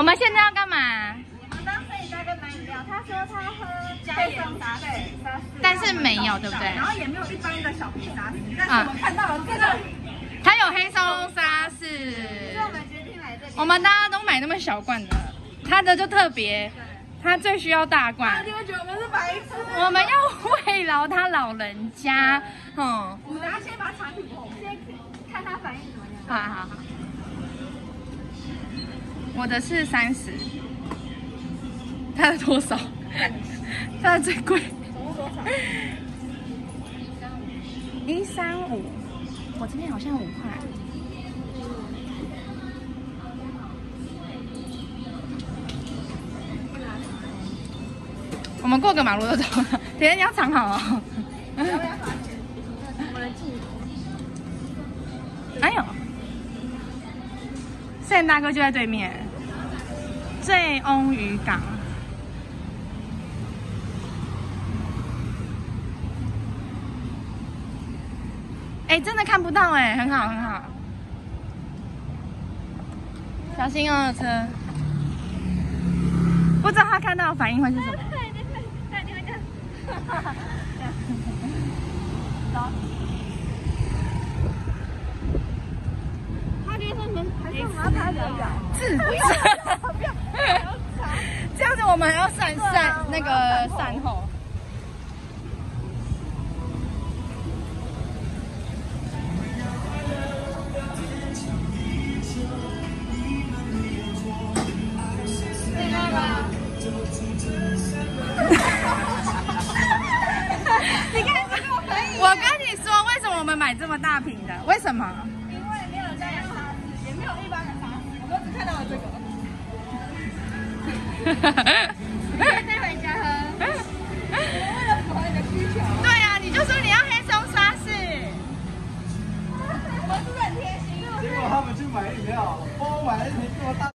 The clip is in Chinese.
们现在要干嘛？ 我们刚摄影大哥买饮料，他说他喝黑松沙士， 但是没有，对不对？ 然后也没有一般的小瓶沙士，但是我们看到了这个， 它有黑松沙士。 所以我们决定来这里。 我们大家都买那么小罐的，它的就特别，它最需要大罐。 你会觉得我们是白痴？ 我们要慰劳他老人家， 我们等下先把产品先看他反应怎么样。 好好好。我的是30，他的多少？他的最贵。 总共多少 ？135，我这边好像5块。我们过个马路就走了，等一下你要藏好哦。 要不要罚钱？我来记。 哎呦，圣大哥就在对面，醉翁渔港。哎，真的看不到哎，很好很好，小心哦车。不知道他看到的反应会是什么？ 对，你会这样。走。他就说你们还是我们要拍表表。 是， 不要， 这样子我们还要善那个善后。你看，我跟你说，为什么我们买这么大瓶的？为什么？ 因为没有加沙士，也没有一般的沙士，我们只看到了这个。你可以带回家喝。为了符合你的需求。 对啊，你就说你要黑松沙士。 我是不是很贴心？ 结果他们去买饮料，包买了一瓶这么大。